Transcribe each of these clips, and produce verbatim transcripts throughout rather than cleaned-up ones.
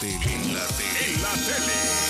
tele. En la tele. En la tele.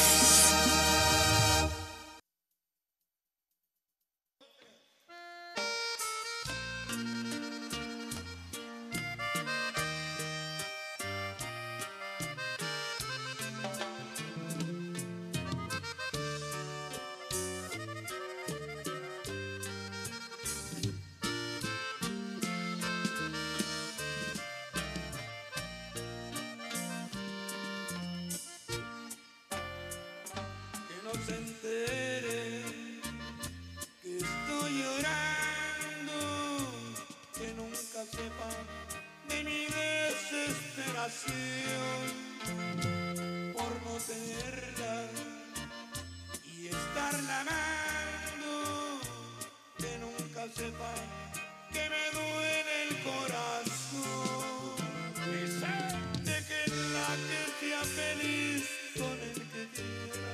Se entere que estoy llorando, que nunca sepa de mi desesperación por no tenerla y estarla amando, que nunca sepa que me duele el corazón, de que la que sea feliz con el que quiera.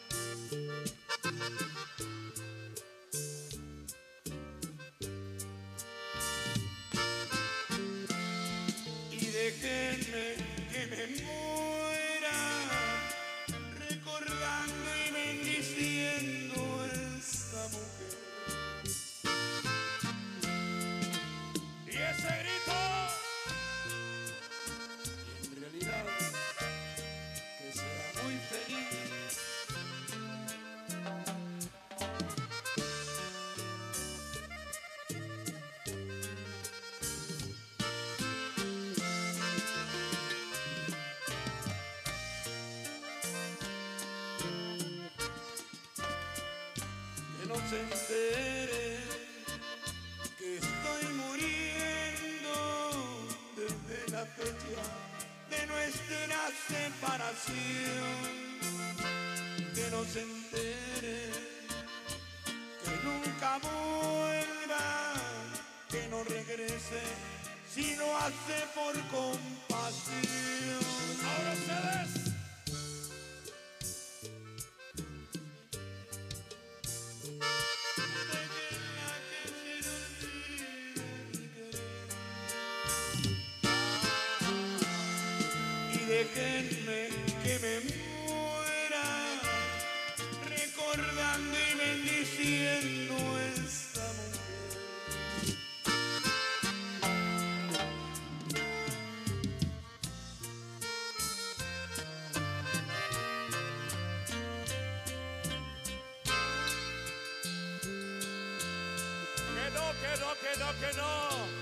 Déjenme que me muera recordando y bendiciendo a esta mujer. Y ese grito, y en realidad que será muy feliz. Se entere que estoy muriendo desde la fecha de nuestra separación, que no se entere que nunca vuelva, que no regrese si lo hace por compasión. Ahora ustedes. Déjenme que me muera recordando y bendiciendo a esta mujer. Que no, que no, que no, que no.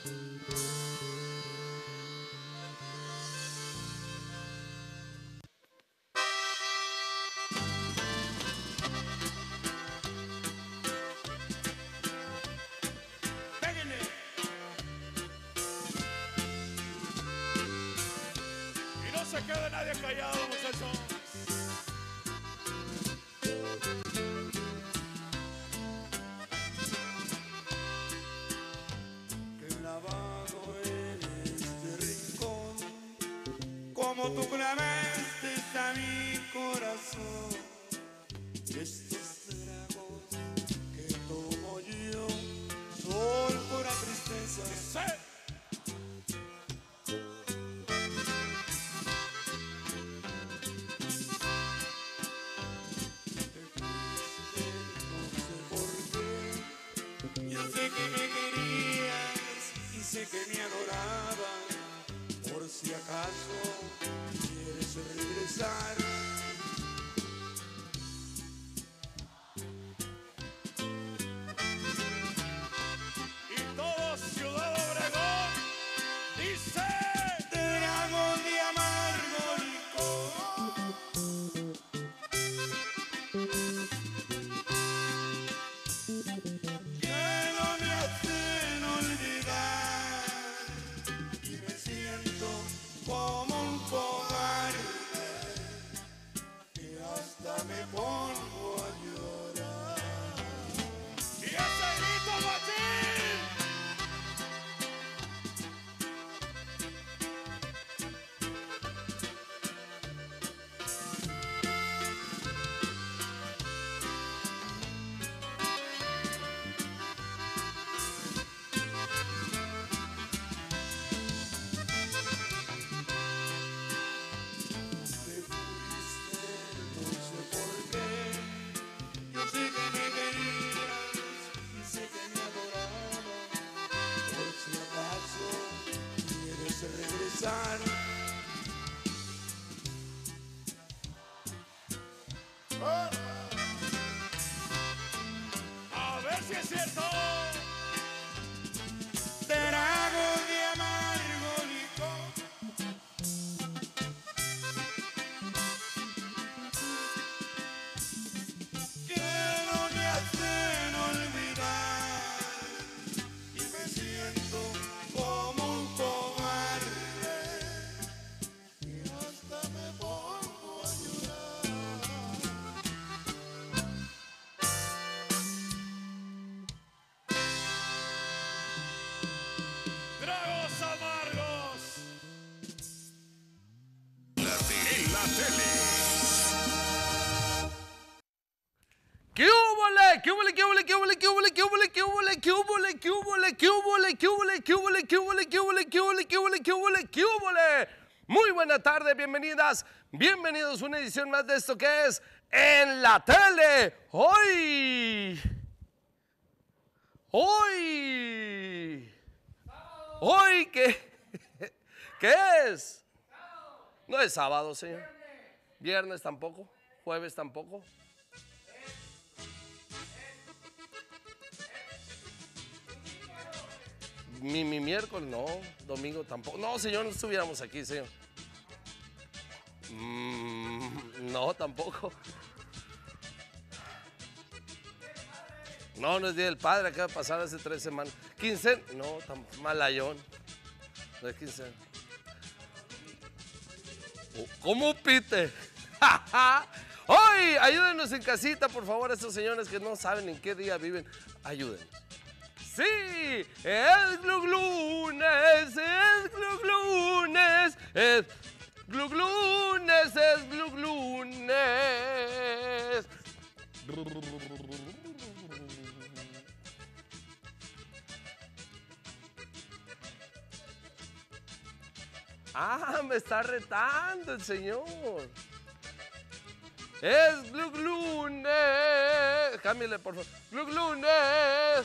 No se quede nadie callado, muchachos. Clavado en este rincón, como tú clavaste a mi corazón, estos tragos que tomo yo son pura tristeza. ¡Sí! Sé que me adorabas, por si acaso quieres regresar. Y todo Ciudad Obregón. A ver si es cierto. Trago de amargo licor, que no me hacen olvidar, y me siento como un cobarde, y hasta me pongo a llorar. Tragos amargos. La te- en la tele. ¿Qué húbole? ¿Qué húbole? ¿Qué húbole? ¿Qué húbole? ¿Qué húbole? ¿Qué húbole? ¿Qué húbole? ¿Qué húbole? ¿Qué húbole? ¿Qué húbole? ¿Qué húbole? ¿Qué húbole? ¿Qué húbole? ¿Qué húbole? ¿Qué húbole? ¿Qué húbole? ¿Qué húbole? ¿Qué húbole? Muy buena tarde, bienvenidas, bienvenidos a una edición más de esto que es En la Tele. Hoy, hoy, hoy, ¿qué? ¿Qué es? No es sábado, señor. Viernes tampoco, jueves tampoco. Mi, mi miércoles, no, domingo tampoco. No, señor, no estuviéramos aquí, señor. Mm, no, tampoco. No, no es Día del Padre, acaba de pasar hace tres semanas. ¿Quincena? No, tan malayón. No es quincena. Oh, ¿cómo pite? Hoy, ayúdenos en casita, por favor, a estos señores que no saben en qué día viven. Ayúdenos. Sí, es Glu Lunes, es Glu Lunes, es Glu Lunes, es Glu Lunes. Ah, me está retando el señor. Es Glu Lunes. Cámbiale, por favor. Glu Lunes.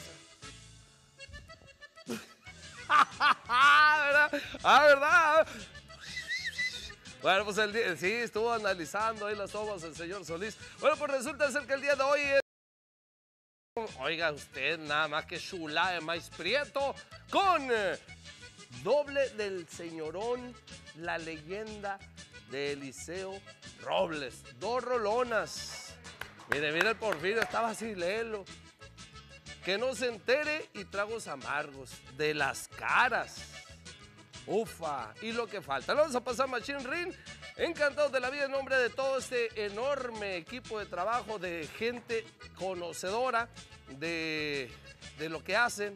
¿Verdad? Ah, ¿verdad? Bueno, pues el día, sí, estuvo analizando ahí las tomas el señor Solís. Bueno, pues resulta ser que el día de hoy es... Oiga usted, nada más que chula de maíz prieto con eh, doble del señorón, la leyenda de Eliseo Robles. Dos rolonas. Mire, mire el Porfirio, estaba así, léelo. Que no se entere y tragos amargos de las caras. Ufa, y lo que falta. Vamos a pasar Machine Ring. Encantados de la vida en nombre de todo este enorme equipo de trabajo de gente conocedora de, de lo que hacen.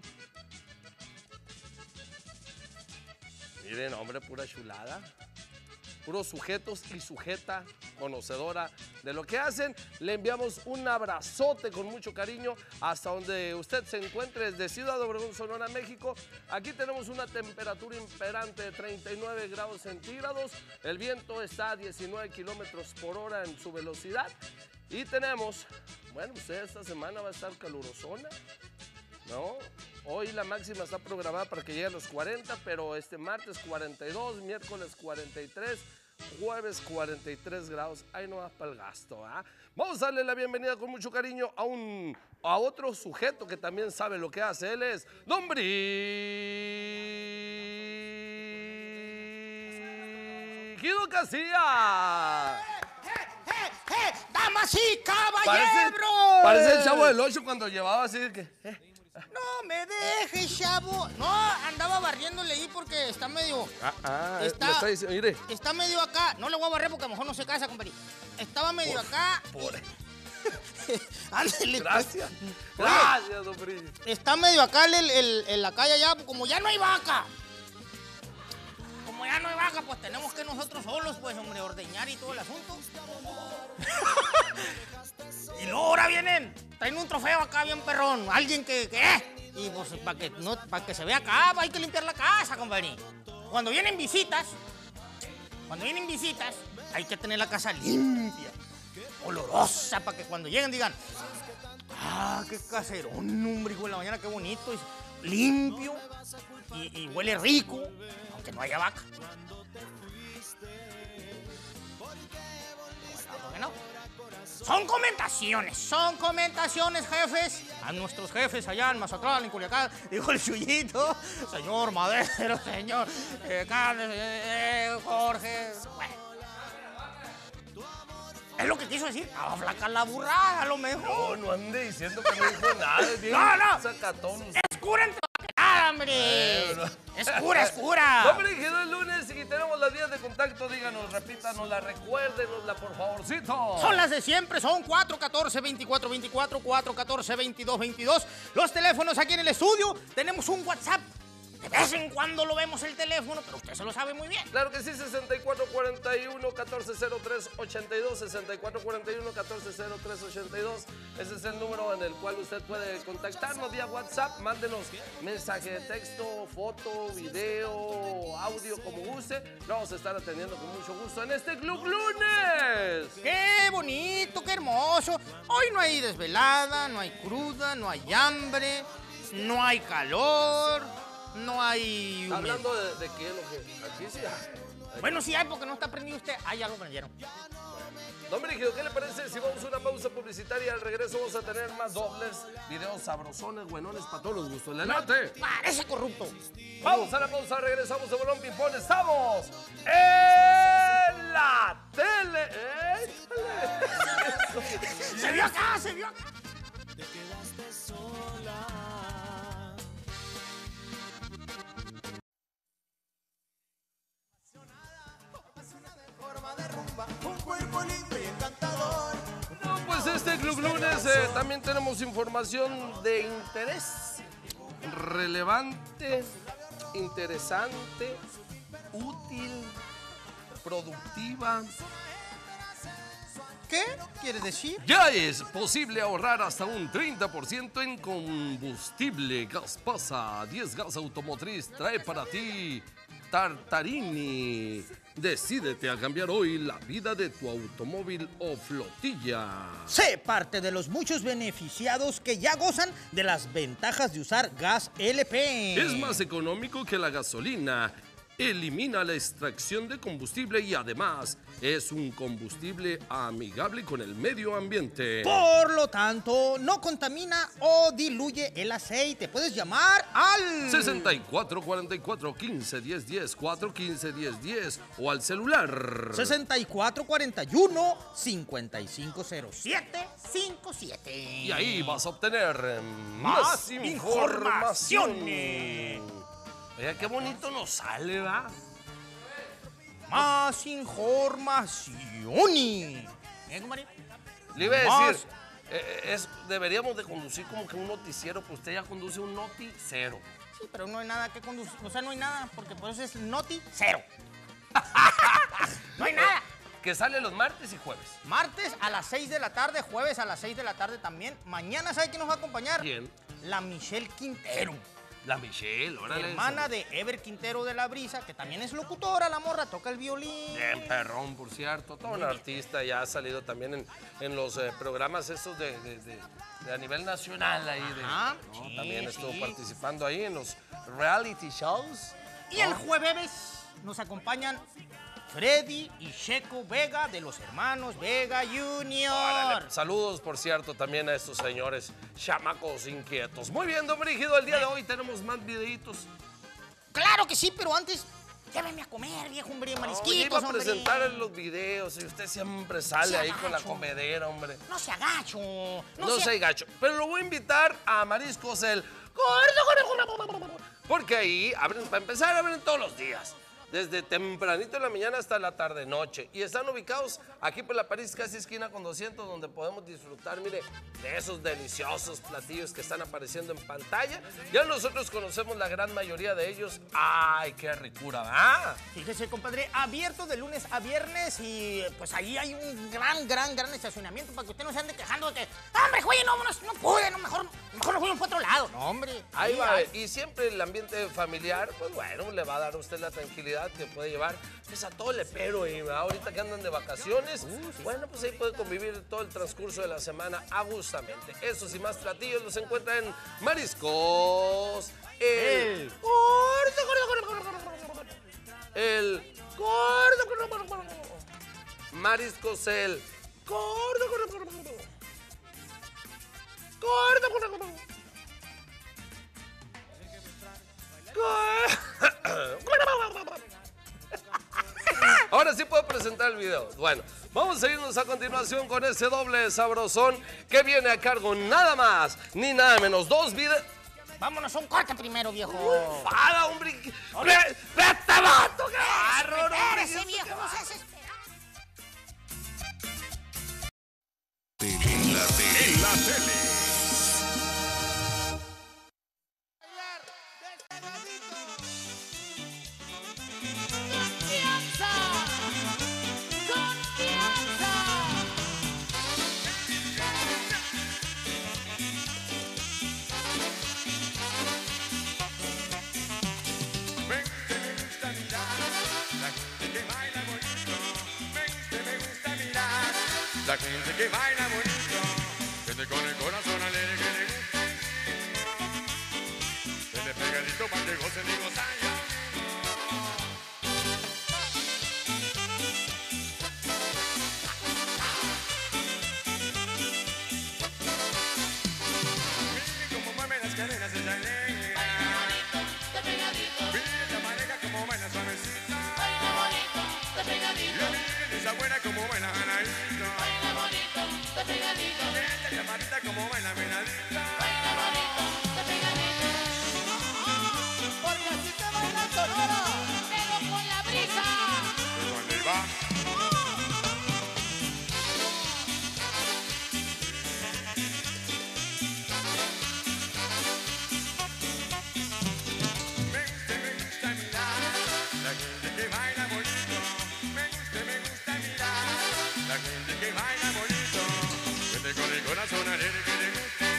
Miren, hombre, pura chulada. Puros sujetos y sujeta conocedora de lo que hacen. Le enviamos un abrazote con mucho cariño hasta donde usted se encuentre, desde Ciudad Obregón, Sonora, México. Aquí tenemos una temperatura imperante de treinta y nueve grados centígrados. El viento está a diecinueve kilómetros por hora en su velocidad. Y tenemos, bueno, usted esta semana va a estar calurosona, ¿no? Hoy la máxima está programada para que llegue a los cuarenta, pero este martes cuarenta y dos, miércoles cuarenta y tres, jueves cuarenta y tres grados. Ahí no va para el gasto, ¿ah? Vamos a darle la bienvenida con mucho cariño a un a otro sujeto que también sabe lo que hace. Él es Don Brígido Casilla. ¡Damas y caballeros! Parece, parece el Chavo del Ocho cuando llevaba así de que... Eh. No me dejes, chavo. No, andaba barriéndole ahí porque está medio... Ah, ah, está, le está diciendo, mire. Está medio acá. No le voy a barrer porque a lo mejor no se casa, compadre. Estaba medio Por, acá. Por... Ándale, Gracias. Pues. Gracias, Don Brígido. Está medio acá el, el, en la calle allá, como ya no hay vaca. Como ya no hay vaca, pues tenemos que nosotros solos, pues, hombre, ordeñar y todo el asunto. Y luego ahora vienen, traen un trofeo acá bien perrón, alguien que, ¿qué? Y pues para que, no, para que se vea acá, hay que limpiar la casa, compadre. Cuando vienen visitas, cuando vienen visitas, hay que tener la casa limpia, olorosa, para que cuando lleguen digan, ah, qué caserón, hombre, hijo de la mañana, qué bonito, y limpio y, y huele rico, aunque no haya vaca. ¿Por qué no? Son comentaciones, son comentaciones, jefes. A nuestros jefes allá en Mazatlán, en Culiacán, dijo el Chuyito, señor Madero, señor eh, Carles, eh, Jorge. Bueno. Es lo que quiso decir. Estaba flaca la burrada, a lo mejor. No, no ande diciendo que no dijo nada. Es bien No, no. sacatón. Es cura entre nada, hombre. Bueno. Es cura, es cura. No, hombre, que no es lunes y tenemos las vías de contacto. Díganos, repítanosla, recuérdenosla, por favorcito. Son las de siempre, son cuatro uno cuatro, veinticuatro veinticuatro, cuatro uno cuatro, veintidós veintidós. Los teléfonos aquí en el estudio. Tenemos un WhatsApp. De vez en cuando lo vemos el teléfono, pero usted se lo sabe muy bien. Claro que sí, sesenta y cuatro cuarenta y uno, catorce cero tres, ochenta y dos, sesenta y cuatro cuarenta y uno, catorce cero tres, ochenta y dos. Ese es el número en el cual usted puede contactarnos vía WhatsApp. Mándenos mensaje de texto, foto, video, audio, como guste. Lo vamos a estar atendiendo con mucho gusto en este Club Lunes. ¡Qué bonito, qué hermoso! Hoy no hay desvelada, no hay cruda, no hay hambre, no hay calor, no hay humedad. Hablando de, de qué es lo que aquí sí hay. Bueno, sí hay porque no está prendido usted. Ah, ya lo prendieron. Don Brígido, ¿qué le parece si vamos a una pausa publicitaria? Al regreso vamos a tener más dobles, videos sabrosones, buenones para todos los gustos. ¡Adelante! Parece corrupto. Vamos a la pausa, regresamos de Bolón Ping-Pong. Estamos en la tele. ¡Échale! Se vio acá, se vio acá. No, pues este Club Lunes eh, también tenemos información de interés, relevante, interesante, útil, productiva. ¿Qué quiere decir? Ya es posible ahorrar hasta un treinta por ciento en combustible. Gaspasa, diez Gas Automotriz trae para ti Tartarini. Decídete a cambiar hoy la vida de tu automóvil o flotilla. Sé parte de los muchos beneficiados que ya gozan de las ventajas de usar gas L P. Es más económico que la gasolina. Elimina la extracción de combustible y además es un combustible amigable con el medio ambiente. Por lo tanto, no contamina o diluye el aceite. Puedes llamar al sesenta y cuatro cuarenta y cuatro, quince, diez, diez, cuatro quince, diez, diez o al celular sesenta y cuatro cuarenta y uno, cincuenta y cinco cero siete cincuenta y siete. y ahí vas a obtener eh, Más más información. informaciones. Oiga, qué bonito nos sale, ¿va? Más información. ¿Eh, compadre? Le iba a Más. decir, eh, es, deberíamos de conducir como que un noticiero, pero usted ya conduce un noticero. Sí, pero no hay nada que conducir. O sea, no hay nada, porque por eso es noti cero. No hay nada. Que sale los martes y jueves. Martes a las seis de la tarde, jueves a las seis de la tarde también. Mañana, ¿sabe quién nos va a acompañar? ¿Quién? La Michelle Quintero. La Michelle, órale. Hermana de Ever Quintero de la Brisa, que también es locutora, la morra, toca el violín. Bien perrón, por cierto. Todo un artista, ya ha salido también en, en los eh, programas esos de, de- de- de a nivel nacional ahí. De, Ajá, ¿no? sí, También estuvo sí. participando ahí en los reality shows. Y el jueves nos acompañan Freddy y Checo Vega de los hermanos Vega Junior. Órale, saludos, por cierto, también a estos señores chamacos inquietos. Muy bien, don Brígido, el día de hoy tenemos más videitos. Claro que sí, pero antes, lléveme a comer, viejo hombre, No, marisquitos, ya iba a hombre. presentar en los videos y usted siempre sale Se ahí con la agacho. comedera, hombre. No se agacho. No, No, se... soy gacho, pero lo voy a invitar a Mariscos el Gordo, porque ahí abren, para empezar, abren todos los días. Desde tempranito en la mañana hasta la tarde-noche. Y están ubicados aquí por la París, casi esquina con doscientos, donde podemos disfrutar, mire, de esos deliciosos platillos que están apareciendo en pantalla. Ya nosotros conocemos la gran mayoría de ellos. ¡Ay, qué ricura! ¿Ah? Fíjese, compadre, abierto de lunes a viernes y pues ahí hay un gran, gran, gran estacionamiento para que usted no se ande quejando de que, hombre, güey, no, no, no pude, no, mejor, mejor nos fuimos para otro lado. No, hombre. Ahí sí, va, hay. y siempre el ambiente familiar, pues bueno, le va a dar a usted la tranquilidad que puede llevar pues a todo el lepero y ahorita que andan de vacaciones, bueno, pues ahí puede convivir todo el transcurso de la semana a gustamente. Esos y más platillos los encuentran en Mariscos, el gordo, gordo, gordo, gordo, gordo, gordo, el gordo, gordo, gordo, gordo, Mariscos, el Gordo, gordo, gordo, gordo. Gordo, gordo, gordo. Ahora sí puedo presentar el video. Bueno, vamos a irnos a continuación con ese doble sabrosón que viene a cargo nada más ni nada menos. Dos videos. Vámonos a un corte primero, viejo. ¡Para, hombre! ¡Ve, vete, vato! ¡Qué bárbaro, hombre! Espérese, viejo, no seas esperado. En la tele. En la tele. ¡Confianza! ¡Confianza! Me gusta mirar la gente que baila bonito. Me gusta mirar la gente que baila bonito. Gente con el corazón alegre que le gusta. Vete pegadito para que gocen y gozan yo mismo. Mire cómo mueve las cadenas esa negra. Mire esa pareja como baila suavecita. Y miren esa buena como baila ganadita. Esta chaparrita como baila menadita. Porque así se baila Sonora, pero con la brisa. ¿Pero dónde va? Me gusta, me gusta mirar la gente que baila bonito. Me gusta, me gusta mirar la gente que baila bonito. Vete con el corazón alegre que le guste.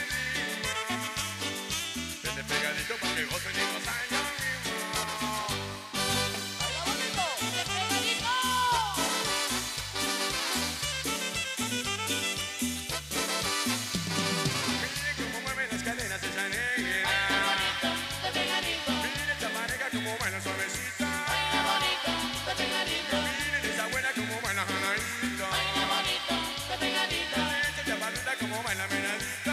Vete pegadito para que gocen y gozan yo mismo. ¡Baila bonito! ¡Qué pegadito! Mire cómo mueve las cadenas esa negra. Mire esa pareja como baila suavecita. Miren esa buena como baila ganadita. Esta chaparrita como baila menadita.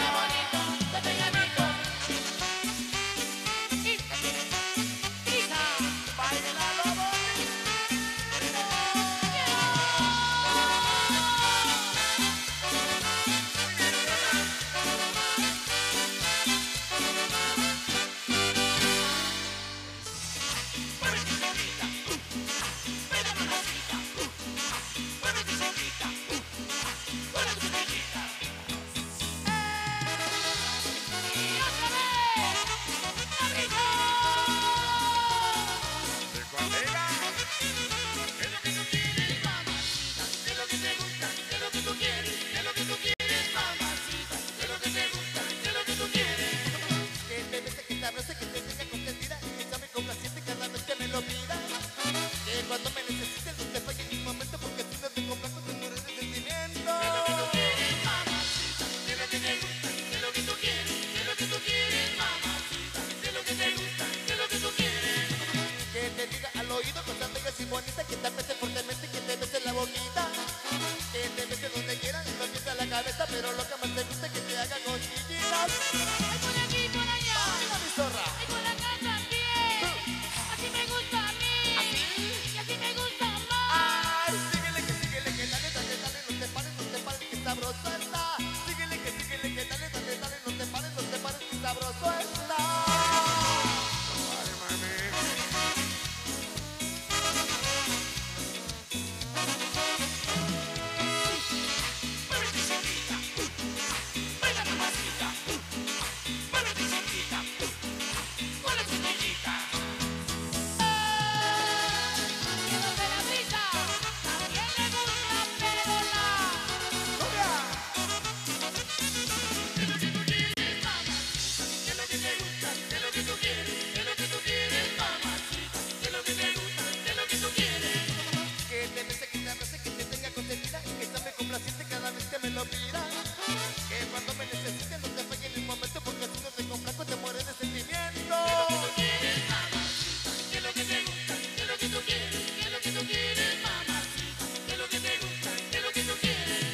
¿De cuál era? ¿Qué es lo que tú quieres, mamacita? ¿Qué es lo que te gusta? ¿Qué es lo que tú quieres? ¿Qué es lo que tú quieres, mamacita? ¿Qué es lo que te gusta? ¿Qué es lo que tú quieres? Que te bese, que te abrace, que te tenga consentida y que sea muy complaciente cada vez que me lo pida. Que cuando me necesites no te falle en un momento porque si no te complazco te mueres de sentimiento. ¿Qué es lo que tú quieres, mamacita? ¿Qué es lo que te gusta? ¿Qué es lo que tú quieres? ¿Qué es lo que tú quieres, mamacita? ¿Qué es lo que te gusta? ¿Qué es lo que tú quieres? Que te diga al oído cosas bellas y bonitas, que te apete fuertemente, que te bese la boquita. Que te bese donde quieras, no piensa la cabeza, pero lo que más te gusta es que te haga cosquillitas. Ay, por aquí, por allá. ¡Baila, mi zorra! Ay, por acá también. Así me gusta a mí. ¿Así? Y así me gusta más. ¡Ay! Síguele, que síguele, que dale, dale, dale, no te pares, no te pares, que sabroso está. Síguele, que síguele, que dale, dale, dale, no te pares, no te pares, que sabroso está. Ay, mami. Muévete, chiquita. Baila, mamacita. Muévete, chiquita. Con la chiquillita. Y donde la brisa también le gusta, pero la. ¿Qué es lo que tú quieres, mamacita? ¿Qué es lo que te gusta? ¿Qué es lo que tú quieres? ¿Qué es lo que tú quieres, mamacita? ¿Qué es lo que te gusta? ¿Qué es lo que tú quieres? Que te bese, que te abrace, que te tenga consentida y que sea muy complaciente cada vez que me lo pida. Que cuando me necesites no te falle en el momento porque si no te complazco te mueres de sentimiento. ¿Qué es lo que te gusta? ¿Qué es lo que tú quieres? ¿Qué es lo que tú quieres, mamacita? ¿Qué es lo que te gusta? ¿Qué es lo que tú quieres?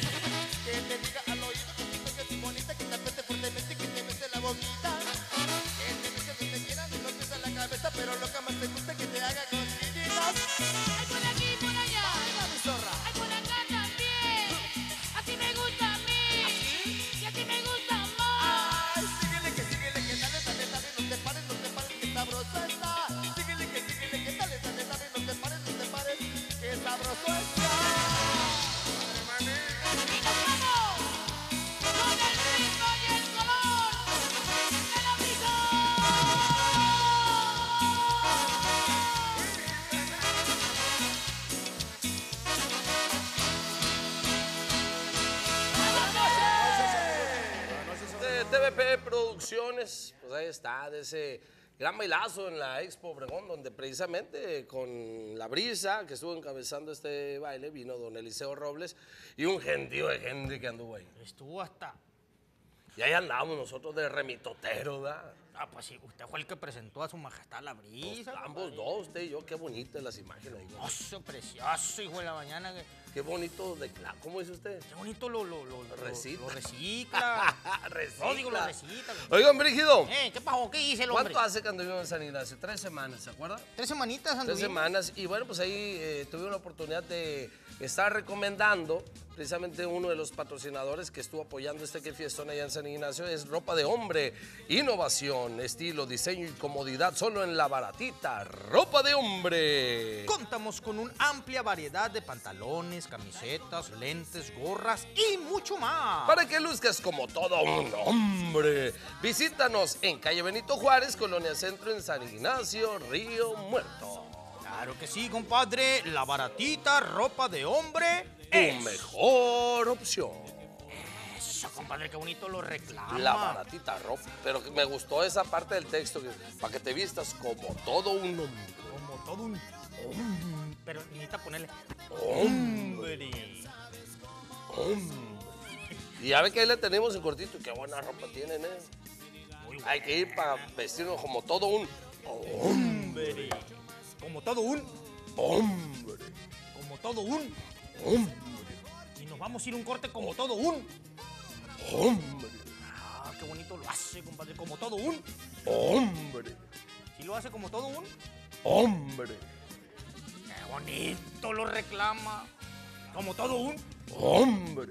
P Producciones, pues ahí está, de ese gran bailazo en la Expo Obregón, donde precisamente con la brisa que estuvo encabezando este baile vino don Eliseo Robles y un gentío de gente que anduvo ahí. Estuvo hasta... Y ahí andamos nosotros de remitotero, ¿verdad? Ah, pues sí, usted fue el que presentó a su majestad la brisa. Pues, ambos dos, usted y yo, qué bonitas las imágenes. ¿No? Precioso, precioso, hijo de la mañana. Que... Qué bonito de cla- ¿Cómo dice usted? Qué bonito lo, lo, lo, lo, Recicla. lo recicla. Recicla. No, digo, lo recicla. Oigan, Brígido, Eh, ¿qué pasó? ¿Qué dice el hombre? ¿cuánto hace que anduvimos en San Ignacio? Tres semanas, ¿se acuerda? Tres semanitas Tres anduvimos. semanas. Y bueno, pues ahí eh, tuve una oportunidad de estar recomendando precisamente uno de los patrocinadores que estuvo apoyando este que fiestón allá en San Ignacio. Es ropa de hombre, innovación, estilo, diseño y comodidad, solo en La Baratita, ropa de hombre. Contamos con una amplia variedad de pantalones, camisetas, lentes, gorras y mucho más. Para que luzcas como todo un hombre. Visítanos en calle Benito Juárez, Colonia Centro, en San Ignacio, Río Muerto. Claro que sí, compadre. La Baratita, ropa de hombre. Tu es. mejor opción. Eso, compadre, qué bonito lo reclama. La Baratita ropa. Pero que me gustó esa parte del texto, que, para que te vistas como todo un hombre. Como todo un... hombre. Pero necesita ponerle... Hombre. Hombre. Y ya ve que ahí le tenemos en cortito. Qué buena ropa tienen, ¿eh? Muy Hay que ir para vestirnos como todo un hombre. Como todo un... Hombre. Como todo un... Hombre. Y nos vamos a ir un corte como todo un... Hombre. Ah, qué bonito lo hace, compadre. Como todo un... Hombre. Si lo hace como todo un... Hombre. Qué bonito lo reclama. Como todo un... Hombre.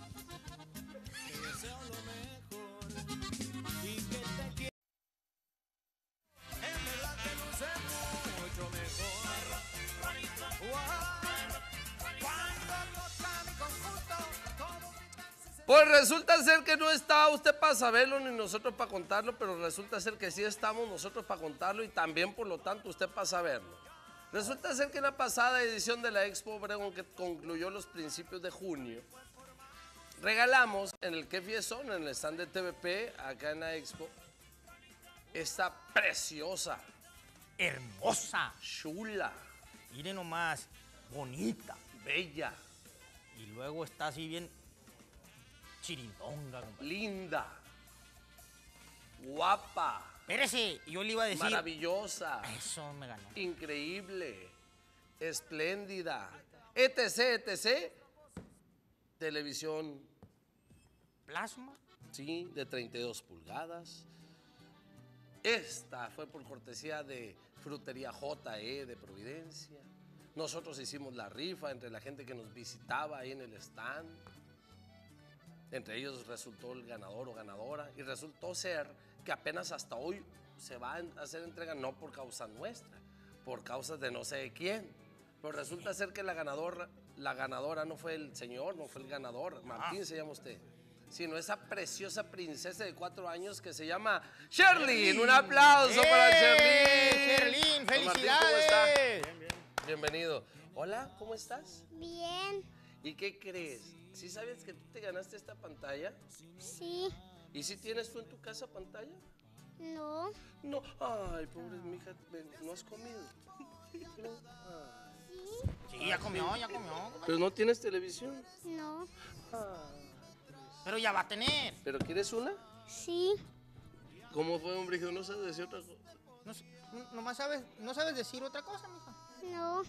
Pues resulta ser que no está usted para saberlo ni nosotros para contarlo, pero resulta ser que sí estamos nosotros para contarlo y también por lo tanto usted para saberlo. Resulta ser que en la pasada edición de la Expo Obregón, que concluyó los principios de junio, regalamos en el Que Fiestón, en el stand de T V P, acá en la Expo, esta preciosa, Hermosa. chula, Mire nomás. Bonita. bella, Y luego está así bien... chirindonga, compadre. linda, guapa, Espérese, yo le iba a decir... maravillosa, Eso me ganó. increíble, espléndida, etc, etc. Televisión, Plasma. sí, de treinta y dos pulgadas. Esta fue por cortesía de Frutería J E de Providencia. Nosotros hicimos la rifa entre la gente que nos visitaba ahí en el stand. Entre ellos resultó el ganador o ganadora y resultó ser que apenas hasta hoy se va a hacer entrega, no por causa nuestra, por causa de no sé quién. Pero resulta ser que la ganadora, la ganadora no fue el señor, no fue el ganador, Martín se llama usted, sino esa preciosa princesa de cuatro años que se llama Sherlyn. Un aplauso para ¡Eh, Sherlyn. Sherlyn, Don Martín, ¿cómo está? felicidades! Bienvenido. Hola, ¿cómo estás? Bien, ¿Y qué crees? ¿Sí sabes que tú te ganaste esta pantalla? sí, ¿Y si tienes tú en tu casa pantalla? no, No. Ay, pobre mija, ven, ¿no has comido? No. Ay. Sí, ya comió, ya comió. compadre. ¿Pero no tienes televisión? no, Pero ya va a tener. ¿Pero quieres una? sí, ¿Cómo fue, hombre? Que no sabes decir otra cosa. No, sé, no- nomás sabes, no sabes decir otra cosa, mija. no,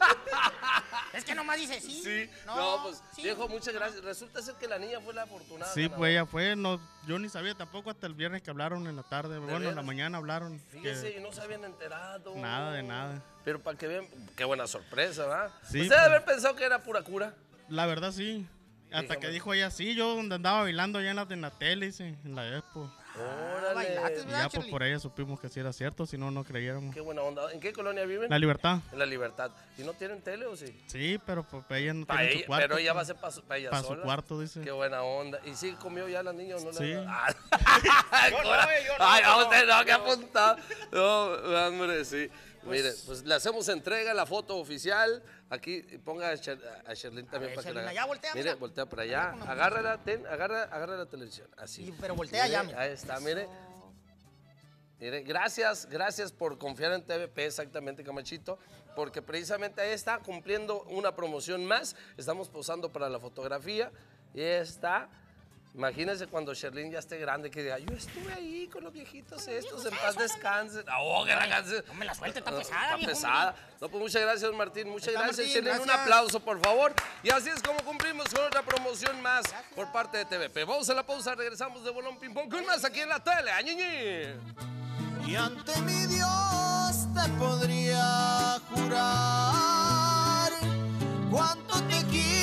Es que nomás dice sí. Sí. No, No, pues, sí. viejo, muchas gracias. Resulta ser que la niña fue la afortunada. Sí, ganadora. pues ella fue, no, yo ni sabía tampoco hasta el viernes que hablaron en la tarde, bueno, en la veras? mañana hablaron. Fíjese, que y no se habían enterado. nada de nada. Pero para que vean, qué buena sorpresa, ¿verdad? Sí, Usted pues. debe haber pensado que era pura cura. La verdad sí, hasta Dígame. que dijo ella, sí, yo donde andaba bailando allá en la, en la tele, dice, en la Expo. Órale. bailaste, Y ¿verdad, ya pues Shirley? por ella supimos que sí era cierto, si no, no creyéramos. Qué buena onda. ¿En qué colonia viven? La Libertad, En La Libertad. ¿Y no tienen tele o sí? sí, pero pues ella no Pa' tiene ella- su cuarto. pero ella va a pues, ser para su, pa ella pa' su sola. cuarto, dice. Qué buena onda. ¿Y sí comió ya la niña o no? Sí. Le... Ah. Yo no, yo no, Ay, yo a no. usted no, que apuntar. No, hombre, sí. Mire, pues le hacemos entrega, la foto oficial. Aquí ponga a, Sher a Sherlyn también ver, para Sherlyn, que la allá voltea, Mire, mira. voltea para allá. Agárrala, ten, agarra, agarra la televisión. Así. Sí, pero voltea allá, mira. Ahí está, mire. Mire, gracias, gracias por confiar en T V P, exactamente, Camachito, porque precisamente ahí está cumpliendo una promoción más. Estamos posando para la fotografía y está. Imagínense cuando Sherlyn ya esté grande que diga, yo estuve ahí con los viejitos estos, en paz descansen. Oh, que la canción. No me la suelte, está pesada, Está viejo, pesada. No, pues muchas gracias, Martín. Muchas Está, gracias, Martín, Sherlyn. Un gracias. aplauso, por favor. Y así es como cumplimos con otra promoción más por parte de T V P. Vamos a la pausa, regresamos de Bolón Ping Pong con más aquí en la tele. ¡Añiñi! Y ante mi Dios te podría jurar cuánto te quiero.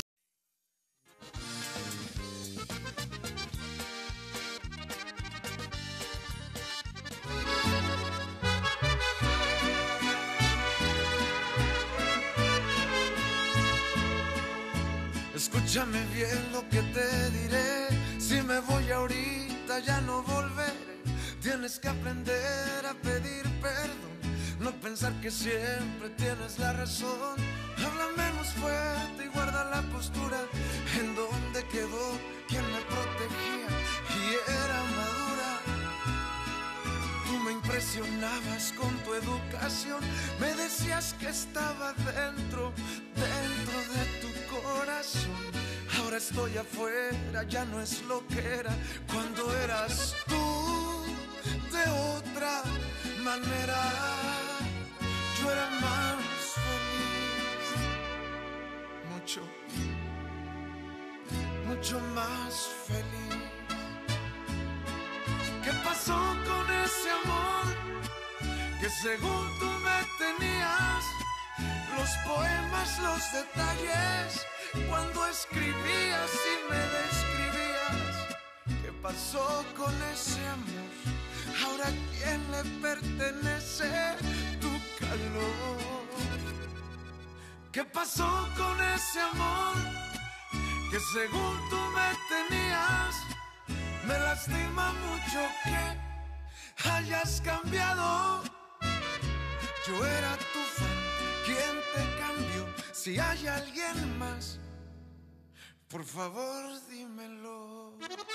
Escúchame bien lo que te diré. Si me voy ahorita ya no volveré. Tienes que aprender a pedir perdón, no pensar que siempre tienes la razón. Habla menos fuerte y guarda la postura. En donde quedó quien me protegía y era madura. Tú me impresionabas con tu educación. Me decías que estaba dentro, dentro de tu corazón. Ahora estoy afuera, ya no es lo que era cuando eras tú. De otra manera, yo era más feliz, mucho, mucho más feliz. ¿Qué pasó con ese amor que según tú me tenías? Los poemas, los detalles, cuando escribías y me describías. ¿Qué pasó con ese amor? Ahora, ¿a quién le pertenece tu calor? ¿Qué pasó con ese amor que según tú me tenías? Me lastima mucho que hayas cambiado. Yo era tu fan, ¿quién te cambió? Si hay alguien más, por favor dímelo.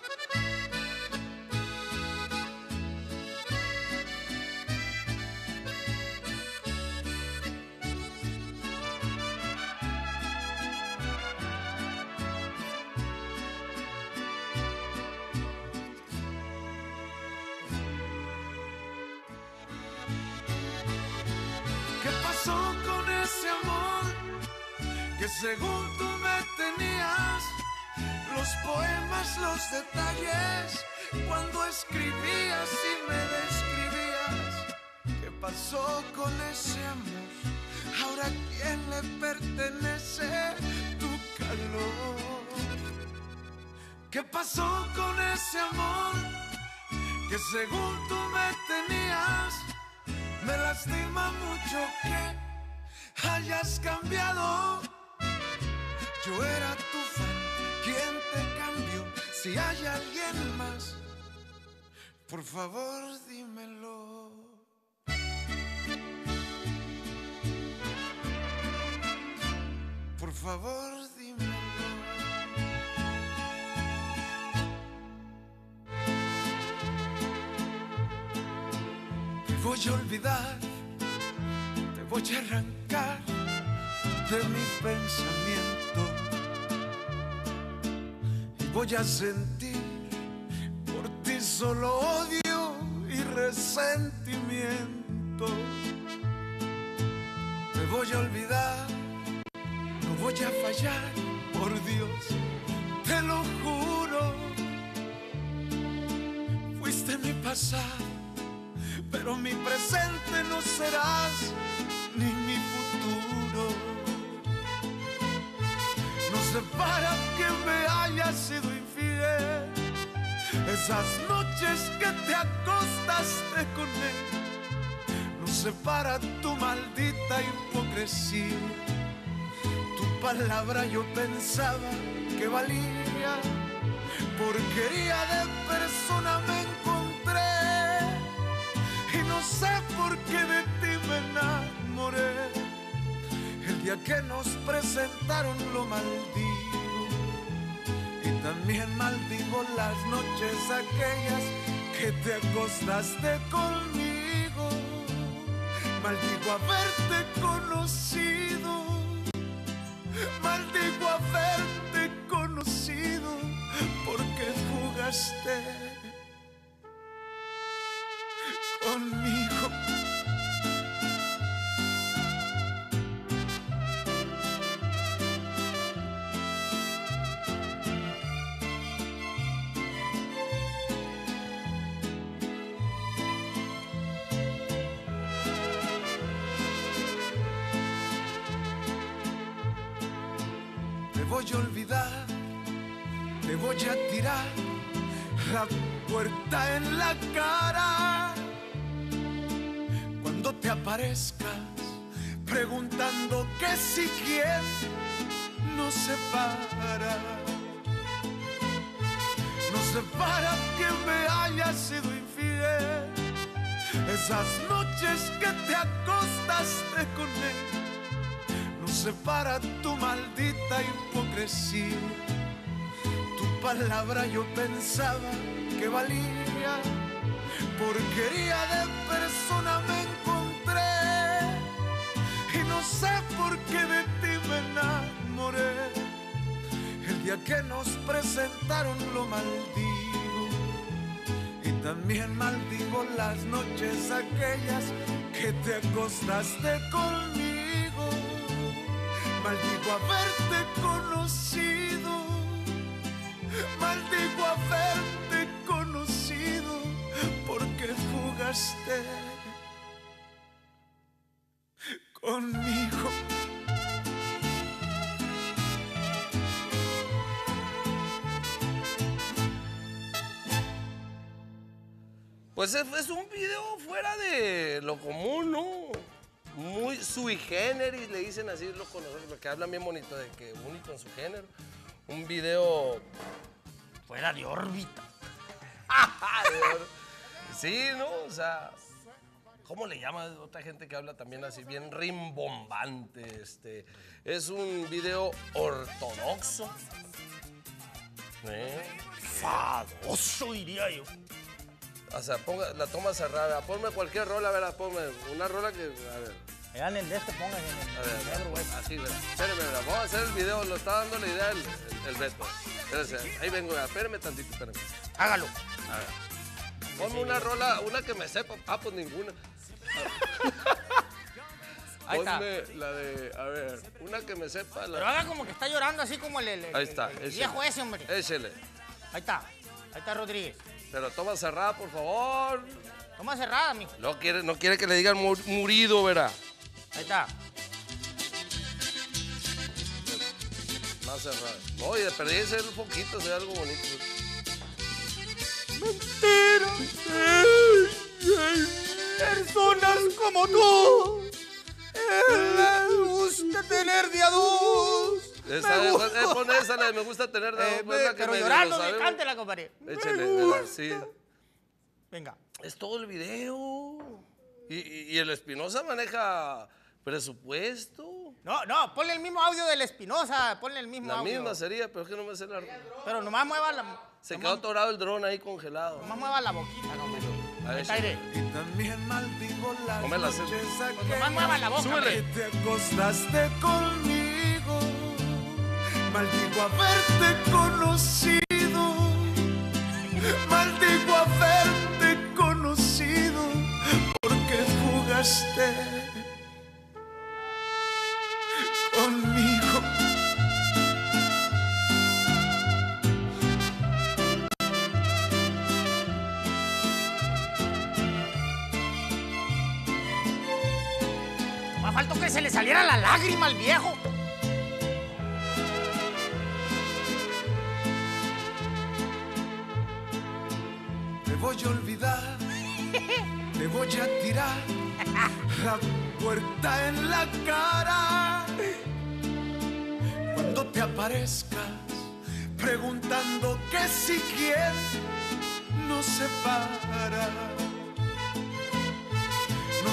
Que según tú me tenías, los poemas, los detalles, cuando escribías y me describías. ¿Qué pasó con ese amor? Ahora, ¿a quién le pertenece tu calor? ¿Qué pasó con ese amor? Que según tú me tenías, me lastima mucho que hayas cambiado. Yo era tu fan, ¿quién te cambió? Si hay alguien más, por favor dímelo. Por favor dímelo. Te voy a olvidar, te voy a arrancar de mi pensamiento y voy a sentir por ti solo odio y resentimiento. Te voy a olvidar, no voy a fallar, por Dios, te lo juro. Fuiste mi pasado, pero mi presente no serás ni mi futuro. Nos separa que me hayas sido infiel, esas noches que te acostaste con él. Nos separa tu maldita hipocresía. Tu palabra yo pensaba que valía, porquería de persona me encontré y no sé por qué de ti me enamoré. enamoré. El día que nos presentaron lo maldigo y también maldigo las noches aquellas que te acostaste conmigo. Maldigo haberte conocido, maldigo haberte conocido, porque jugaste conmigo. Te voy a olvidar, te voy a tirar la puerta en la cara cuando te aparezcas preguntando que si quién nos separa. Nos separa que me haya sido infiel esas noches que te acostaste con él. Nos separa tu maldita hipocresía. Tu palabra yo pensaba que valía. Porquería de persona me encontré y no sé por qué de ti me enamoré. El día que nos presentaron lo maldigo y también maldigo las noches aquellas que te acostaste conmigo. Maldigo haberte conocido, maldigo haberte conocido, porque jugaste conmigo. Pues es, es un video fuera de lo común, ¿no? Muy sui generis, le dicen así los conocedores, que hablan bien bonito de que único en su género. Un video Fuera de órbita. sí, ¿no? O sea, ¿cómo le llama otra gente que habla también así, bien rimbombante? Este, es un video ortodoxo. ¿Eh? Fadoso, diría yo. O sea, ponga, la toma cerrada. Ponme cualquier rola, a ver, ponme una rola que, a ver. Allá en el de este, póngase en el A ver, negro, güey. así, ¿verdad? Espérame, ¿verdad? Vamos a hacer el video, lo está dando la idea el, el, el Beto. Espérese, ahí vengo, ¿verdad? Espérame tantito, espérame. Hágalo. A ver. Ponme una rola, una que me sepa. Ah, pues ninguna. Ahí está. Ponme la de, a ver, una que me sepa. La... Pero haga como que está llorando así como el, el, el- Ahí está, el échale. viejo ese, hombre. Échele. Ahí está. Ahí está Rodríguez. Pero toma cerrada, por favor. Toma cerrada, mijo. No quiere, no quiere que le digan mur- murido, ¿verdad? Ahí está. Más cerrada. No, y de perder ese un poquito, sea algo bonito. Personas como tú, les gusta tener de a dos. Esa, Me eh, gusta. eh, pon esa, la de me gusta tener de Eh, dos, pues, la que pero medio llorando, lo me sabemos. cántela, compadre. Échele, Me ¿verdad? gusta. Sí. Venga. Es todo el video. Y, y- y el Espinosa maneja presupuesto. No, no, ponle el mismo audio del Espinosa, ponle el mismo La audio. misma sería, pero es que no me sé la... Pero nomás mueva la... Se nomás- quedó atorado el dron ahí congelado. Nomás mueva la boquita, compadre. A Ahí ver, está, aire. Y también maldigo las No me la sé. noches Pues nomás mueva la boca, Súbele. que hombre. te acostaste conmigo. Maldigo haberte conocido. Maldigo haberte conocido. Porque jugaste conmigo. Más faltó que se le saliera la lágrima al viejo. Te voy a olvidar, te voy a tirar la puerta en la cara cuando te aparezcas preguntando que si quién nos separa. Nos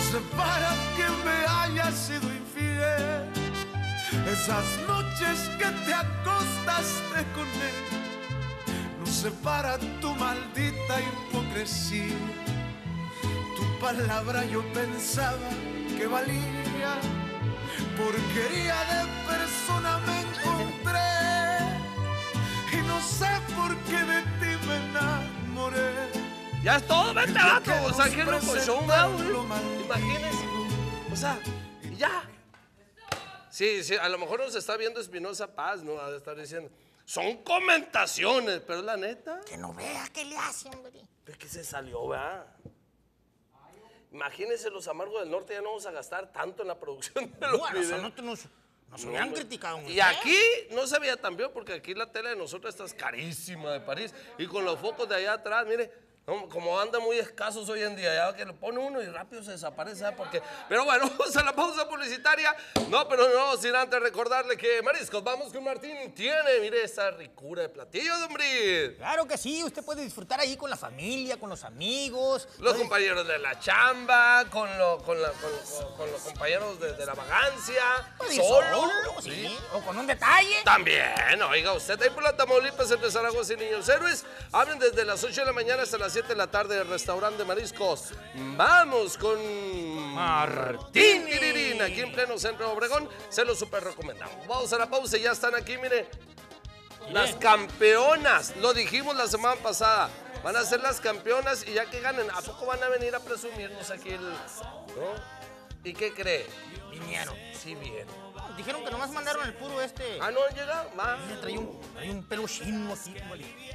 sé para qué me hayas sido infiel. Esas noches que te acostaste con él, no sé para tu maldita hipocresía. Tu palabra yo pensaba que valía, porquería de persona me encontré y no sé por qué de ti me enamoré. Ya es todo, vete, vato. O sea, qué loco show, güey. Imagínense. O sea, y ya. Sí, sí, a lo mejor nos está viendo Espinosa Paz, ¿no? Ha de estar diciendo, son comentaciones, pero es la neta. Que no vea qué le hace, hombre. ¿De qué se salió, verdad? Imagínense, los Amargos del Norte ya no vamos a gastar tanto en la producción de los Bueno, videos. no te nos, nos hubieran criticado mucho. Y aquí no se veía tan bien porque aquí la tele de nosotros está carísima de París. Y con los focos de allá atrás, mire, no, como andan muy escasos hoy en día, ya que le pone uno y rápido se desaparece, ¿sabes por qué? Pero bueno, vamos a la pausa publicitaria. No, pero no, sin antes recordarle que Mariscos Vamos con Martín tiene, mire, esa ricura de platillos, hombre. Claro que sí, usted puede disfrutar ahí con la familia, con los amigos. Los puede- compañeros de la chamba, con, lo- con, la- con- con- con los compañeros de, de la vagancia, puede ir solo. solo, sí, o con un detalle. También, oiga usted, ahí por la Tamaulipas, entre Zaragoza y Niños Héroes, abren desde las ocho de la mañana hasta las siete de la tarde el restaurante de mariscos. Vamos con Martín Tirirín, aquí en pleno centro de Obregón, se lo super recomendamos. Vamos a la pausa y ya están aquí, mire, las campeonas, lo dijimos la semana pasada, van a ser las campeonas y ya que ganen, ¿a poco van a venir a presumirnos aquí el... ¿no? ¿Y qué cree? Vinieron. Sí, bien. Dijeron que nomás mandaron el puro este. Ah, no han llegado, va. Mira, trae un, trae un pelo chino aquí, compadre.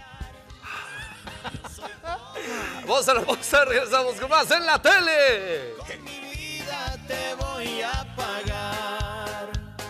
Vamos a la pausa, regresamos con más en la tele. En mi vida te voy a pagar.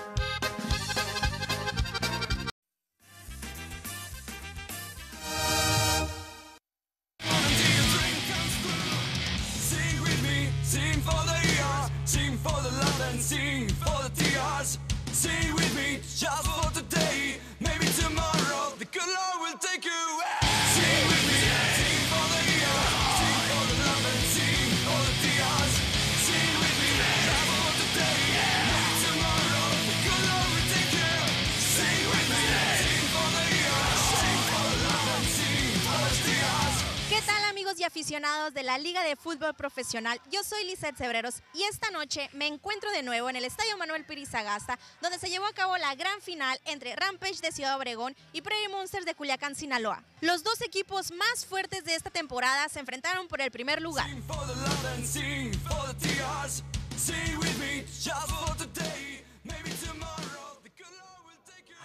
Sing with me, sing for the years, sing for the love and sing for the tears. Sing with me, just for today, maybe tomorrow the good Lord will take you away. Sing with me, sing for the years, sing for the love and sing for the tears. Sing with me, just for today, maybe tomorrow the good Lord will take you. Sing with me, sing for the years, sing for the love and sing for the tears. ¿Qué tal, amigos y aficionados de la Liga de Fútbol Profesional? Yo soy Lizeth Cebreros y esta noche me encuentro de nuevo en el Estadio Manuel Piris Sagasta, donde se llevó a cabo la gran final entre Rampage de Ciudad Obregón y Prairie Monsters de Culiacán, Sinaloa. Los dos equipos más fuertes de esta temporada se enfrentaron por el primer lugar. Sing for the love and sing for the tears. Sing with me, just for today, maybe tomorrow the good Lord will take you.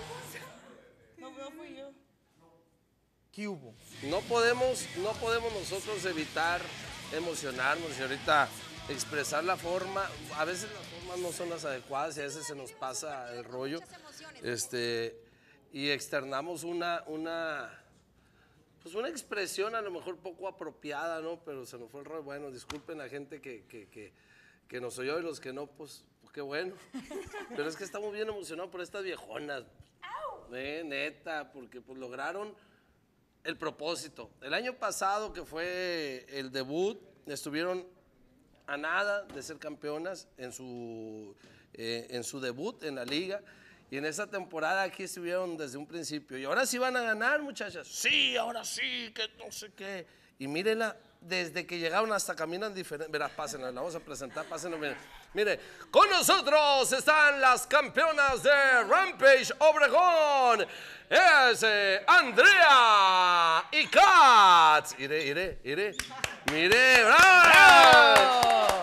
¿Qué hubo? No podemos, no podemos nosotros evitar emocionarnos y ahorita expresar la forma. A veces las formas no son las adecuadas y a veces se nos pasa el rollo. Este, y externamos una, una, pues una expresión a lo mejor poco apropiada, ¿no? Pero se nos fue el rollo. Bueno, disculpen a gente que, que, que, que nos oyó y los que no, pues, pues qué bueno. Pero es que estamos bien emocionados por estas viejonas. Eh, neta, porque pues lograron el propósito. El año pasado, que fue el debut, estuvieron a nada de ser campeonas en su, eh, en su debut en la liga. Y en esa temporada aquí estuvieron desde un principio. Y ahora sí van a ganar, muchachas. Sí, ahora sí, que no sé qué. Y mírenla, desde que llegaron hasta caminan diferente. Verás, pásenla, la vamos a presentar, pásenla. Miren. Mire, con nosotros están las campeonas de Rampage Obregón. Es eh, Andrea y Katz. Mire, mire, mire. Mire, ¡bravo!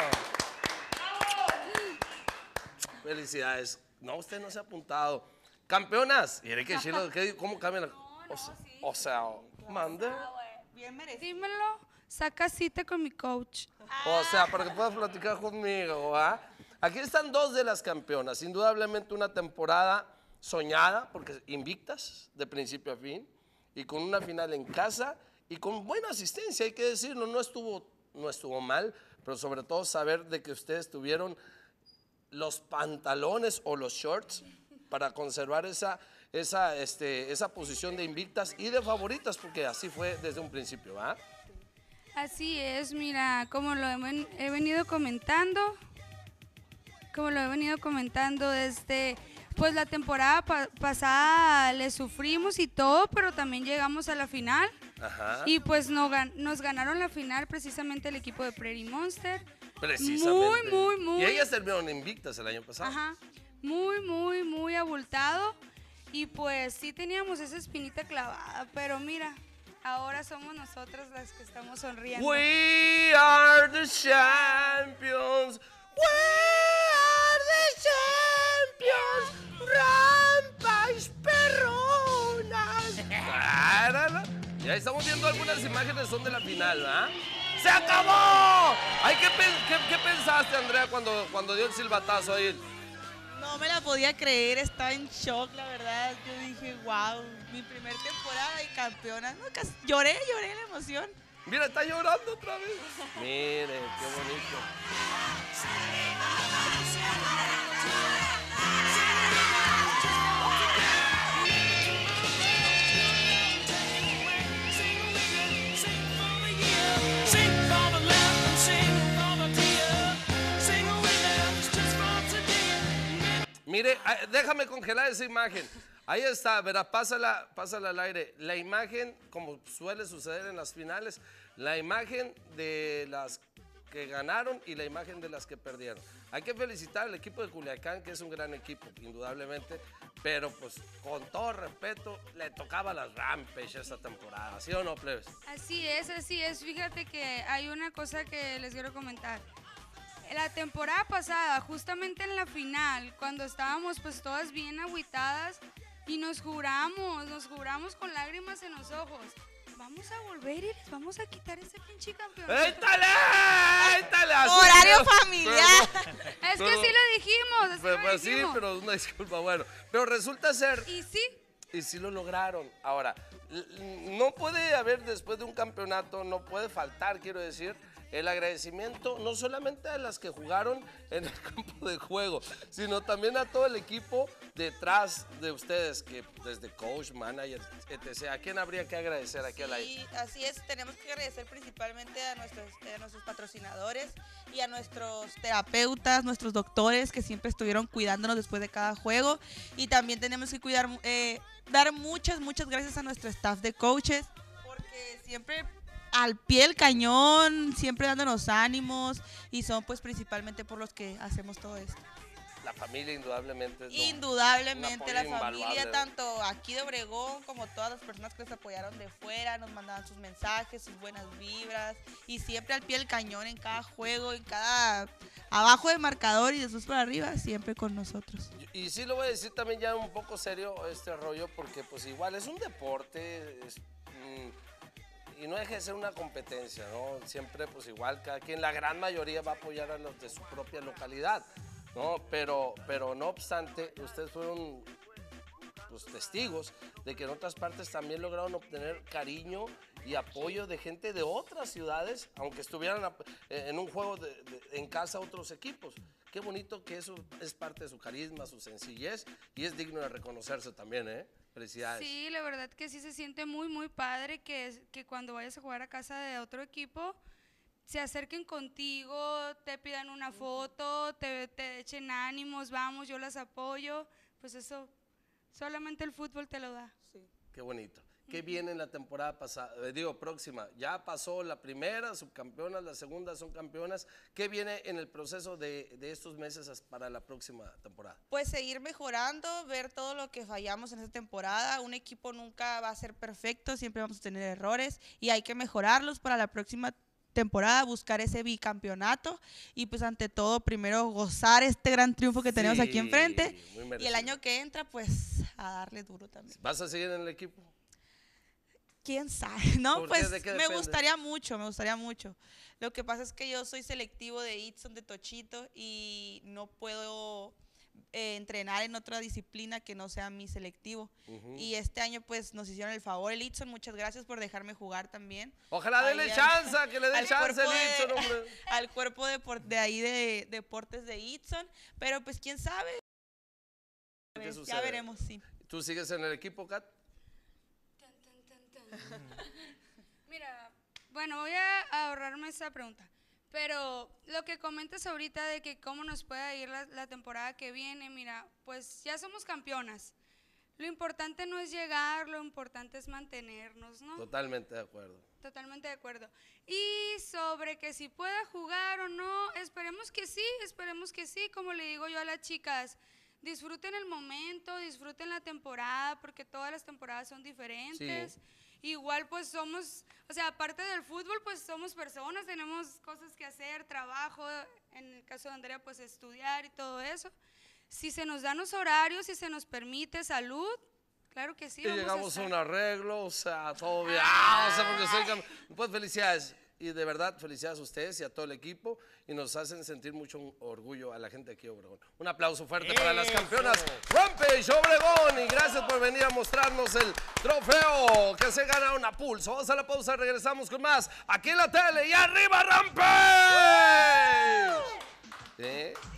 Felicidades. No, usted no se ha apuntado. Campeonas. Mire que chilo, ¿qué- ¿cómo cambian? O sea, o sea, mande. Dímelo, saca cita con mi coach. O sea, para que puedas platicar conmigo, ¿va? Aquí están dos de las campeonas. Indudablemente una temporada soñada, porque invictas de principio a fin, y con una final en casa y con buena asistencia, hay que decirlo. No estuvo, no estuvo mal, pero sobre todo saber de que ustedes tuvieron los pantalones o los shorts para conservar esa, esa, este, esa posición de invictas y de favoritas, porque así fue desde un principio, ¿va? Así es, mira, como lo he, ven- he venido comentando, como lo he venido comentando desde, pues la temporada pa- pasada le sufrimos y todo, pero también llegamos a la final Ajá. y pues no gan- nos ganaron la final precisamente el equipo de Prairie Monster. Precisamente. Muy, muy, muy. Y ellas terminaron invictas el año pasado. Ajá, muy, muy, muy abultado y pues sí teníamos esa espinita clavada, pero mira, ahora somos nosotras las que estamos sonriendo. We are the champions. We are the champions. Rampas perronas. Árala. Y ahí estamos viendo algunas imágenes, son de la final, ¿verdad? ¡Se acabó! Ay, ¿qué, pen- qué- qué pensaste, Andrea, cuando, cuando dio el silbatazo ahí? No me la podía creer, estaba en shock, la verdad. Yo dije, wow, mi primer temporada y campeona. No, casi- lloré, lloré de la emoción. Mira, está llorando otra vez. Mire, qué bonito. Mire, ah, déjame congelar esa imagen. Ahí está, verá, pásala, pásala al aire. La imagen, como suele suceder en las finales, la imagen de las que ganaron y la imagen de las que perdieron. Hay que felicitar al equipo de Culiacán, que es un gran equipo, indudablemente, pero pues con todo respeto, le tocaba a las Rampage esta temporada, ¿sí o no, plebes? Así es, así es. Fíjate que hay una cosa que les quiero comentar. La temporada pasada, justamente en la final, cuando estábamos pues todas bien agüitadas y nos juramos, nos juramos con lágrimas en los ojos, vamos a volver y les vamos a quitar ese pinche campeonato. ¡Éítale! ¡Éítale! Así Horario es. familiar. Es que Pero- sí lo dijimos, así Pues, lo pues sí, dijimos. pero una disculpa, bueno. Pero resulta ser... Y sí, Y sí lo lograron. Ahora, l- no puede haber después de un campeonato, no puede faltar, quiero decir, el agradecimiento no solamente a las que jugaron en el campo de juego, sino también a todo el equipo detrás de ustedes, que desde coach, manager, etcétera. ¿A quién habría que agradecer aquí al aire? Sí, así es, tenemos que agradecer principalmente a nuestros, a nuestros patrocinadores y a nuestros terapeutas, nuestros doctores que siempre estuvieron cuidándonos después de cada juego. Y también tenemos que cuidar, eh, dar muchas, muchas gracias a nuestro staff de coaches, porque siempre al pie del cañón, siempre dándonos ánimos y son pues principalmente por los que hacemos todo esto. La familia indudablemente es lo- Indudablemente un la apoyo familia, invaluable. tanto aquí de Obregón como todas las personas que nos apoyaron de fuera, nos mandaban sus mensajes, sus buenas vibras y siempre al pie del cañón en cada juego, en cada abajo del marcador y después por arriba, siempre con nosotros. Y sí lo voy a decir también ya un poco serio este rollo, porque pues igual es un deporte es, mm, y no deja de ser una competencia, ¿no? Siempre pues igual cada quien, la gran mayoría va a apoyar a los de su propia localidad, ¿no? Pero, pero no obstante, ustedes fueron pues, testigos de que en otras partes también lograron obtener cariño y apoyo de gente de otras ciudades, aunque estuvieran a- en un juego de, de- en casa otros equipos. Qué bonito que eso es parte de su carisma, su sencillez, y es digno de reconocerse también, ¿eh? Felicidades. sí, la verdad que sí se siente muy, muy padre que, es- que cuando vayas a jugar a casa de otro equipo, se acerquen contigo, te pidan una foto, te, te echen ánimos, vamos, yo las apoyo, pues eso, solamente el fútbol te lo da. Qué bonito. ¿Qué viene en la temporada pasada? Eh, digo, próxima. Ya pasó la primera, subcampeonas, la segunda son campeonas. ¿Qué viene en el proceso de, de estos meses as- para la próxima temporada? Pues seguir mejorando, ver todo lo que fallamos en esta temporada. Un equipo nunca va a ser perfecto, siempre vamos a tener errores y hay que mejorarlos para la próxima temporada, buscar ese bicampeonato y pues ante todo primero gozar este gran triunfo que tenemos aquí Sí, enfrente muy y merecido. el año que entra pues a darle duro también. ¿Vas a seguir en el equipo? ¿Quién sabe? No, ¿Por qué? pues ¿De qué me depende? gustaría mucho, me gustaría mucho. Lo que pasa es que yo soy selectivo de Itson, de Tochito y no puedo eh, entrenar en otra disciplina que no sea mi selectivo. Ujú. Y este año pues nos hicieron el favor el Itson, muchas gracias por dejarme jugar también. Ojalá Ahí dele al- chance, que le dé al chance cuerpo el de- Itson, hombre. Al cuerpo de, por- de ahí de deportes de Itson, pero pues quién sabe. ¿Qué Pues, sucede? ya veremos, sí. ¿Tú sigues en el equipo, Kat? Mira, Bueno, voy a ahorrarme esa pregunta. Pero lo que comentas ahorita de que cómo nos puede ir la, la temporada que viene, mira, pues ya somos campeonas. Lo importante no es llegar, lo importante es mantenernos, ¿no? Totalmente de acuerdo. Totalmente de acuerdo. Y sobre que si pueda jugar o no, esperemos que sí, esperemos que sí. Como le digo yo a las chicas, disfruten el momento, disfruten la temporada, porque todas las temporadas son diferentes. Sí. Igual pues somos, o sea, aparte del fútbol, pues somos personas, tenemos cosas que hacer, trabajo, en el caso de Andrea, pues estudiar y todo eso. Si se nos dan los horarios, si se nos permite salud, claro que sí. Y llegamos a, a un arreglo, o sea, todo bien. Ah, o sea, porque soy... Pues felicidades. Y de verdad, felicidades a ustedes y a todo el equipo. Y nos hacen sentir mucho orgullo a la gente aquí de Obregón. Un aplauso fuerte ¡Eso! Para las campeonas Rampage Obregón. Y gracias por venir a mostrarnos el trofeo que se gana una pulso. Vamos a la pausa, regresamos con más aquí en la tele. ¡Y arriba Rampage! ¿Sí?